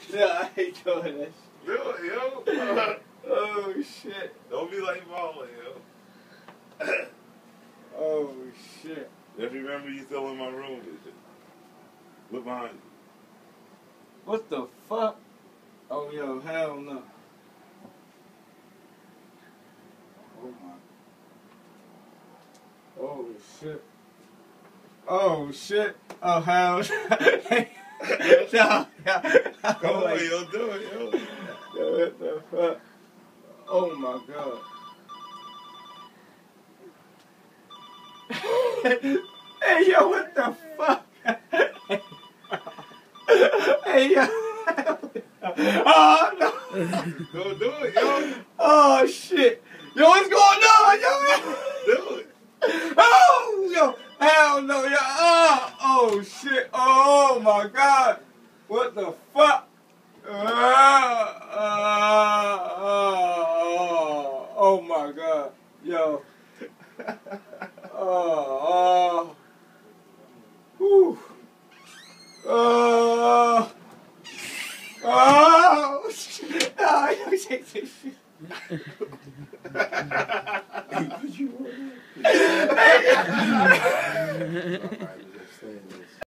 Yeah, I ain't doing that shit. Do it, yo. Oh, shit. Don't be like Marlon, yo. Oh, shit. Just remember you still in my room, did you? Look behind you. What the fuck? Oh, yo, hell no. Oh, my. Oh, shit. Oh, shit. Oh, hell no. No, Come on, yo, do it, yo. Yo, what the fuck? Oh, my God. Hey, yo, what the fuck? Hey, yo. Oh, no. Go do it, yo. Oh, shit. Yo, what's going on, yo? Do it. Oh, yo. Hell no, yo. Oh, shit. Oh, my God. What the fuck? Oh, my God. Yo. Whew. Shit. Oh, yo, take this shit. What you want?